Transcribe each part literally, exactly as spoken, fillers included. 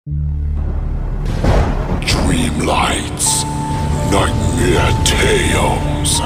Dreamlights, Nightmare Tales.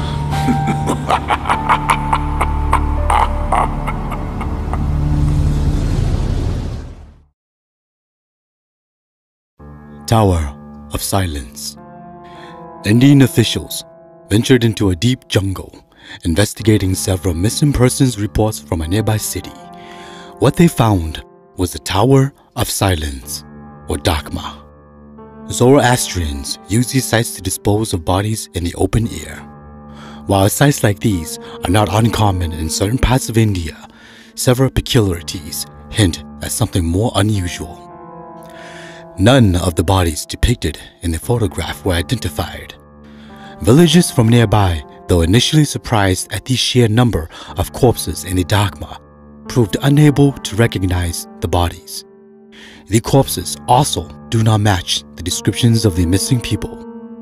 Tower of Silence. Indian officials ventured into a deep jungle, investigating several missing persons reports from a nearby city. What they found was the Tower of Silence, or Dakma. Zoroastrians use these sites to dispose of bodies in the open air. While sites like these are not uncommon in certain parts of India, several peculiarities hint at something more unusual. None of the bodies depicted in the photograph were identified. Villagers from nearby, though initially surprised at the sheer number of corpses in the Dakma, proved unable to recognize the bodies. The corpses also do not match the descriptions of the missing people.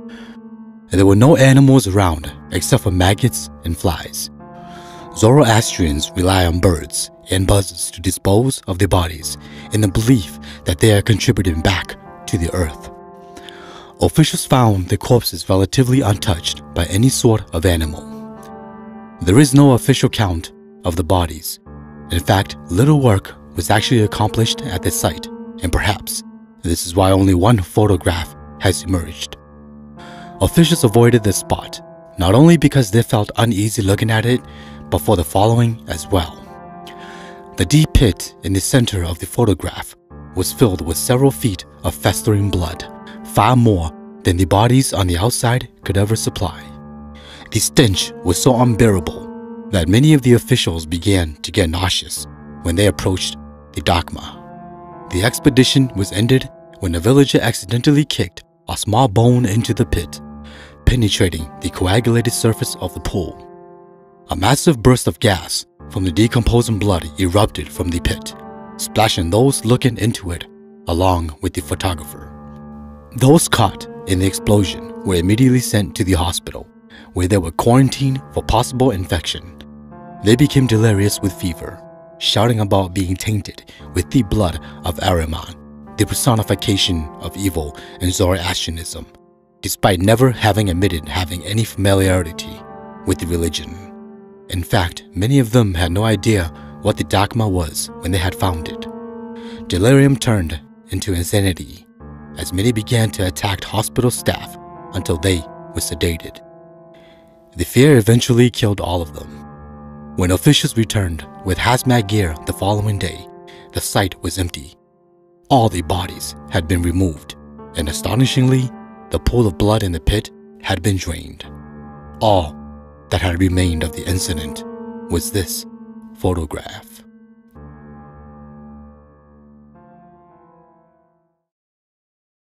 There were no animals around except for maggots and flies. Zoroastrians rely on birds and buzzards to dispose of their bodies in the belief that they are contributing back to the earth. Officials found the corpses relatively untouched by any sort of animal. There is no official count of the bodies. In fact, little work was actually accomplished at the site, and perhaps this is why only one photograph has emerged. Officials avoided the spot, not only because they felt uneasy looking at it, but for the following as well. The deep pit in the center of the photograph was filled with several feet of festering blood, far more than the bodies on the outside could ever supply. The stench was so unbearable that many of the officials began to get nauseous when they approached the Dakma. The expedition was ended when a villager accidentally kicked a small bone into the pit, penetrating the coagulated surface of the pool. A massive burst of gas from the decomposing blood erupted from the pit, splashing those looking into it along with the photographer. Those caught in the explosion were immediately sent to the hospital, where they were quarantined for possible infection. They became delirious with fever, shouting about being tainted with the blood of Ahriman, the personification of evil in Zoroastrianism, despite never having admitted having any familiarity with the religion. In fact, many of them had no idea what the Dakma was when they had found it. Delirium turned into insanity, as many began to attack hospital staff until they were sedated. The fear eventually killed all of them. When officials returned with hazmat gear the following day, the site was empty. All the bodies had been removed, and astonishingly, the pool of blood in the pit had been drained. All that had remained of the incident was this photograph.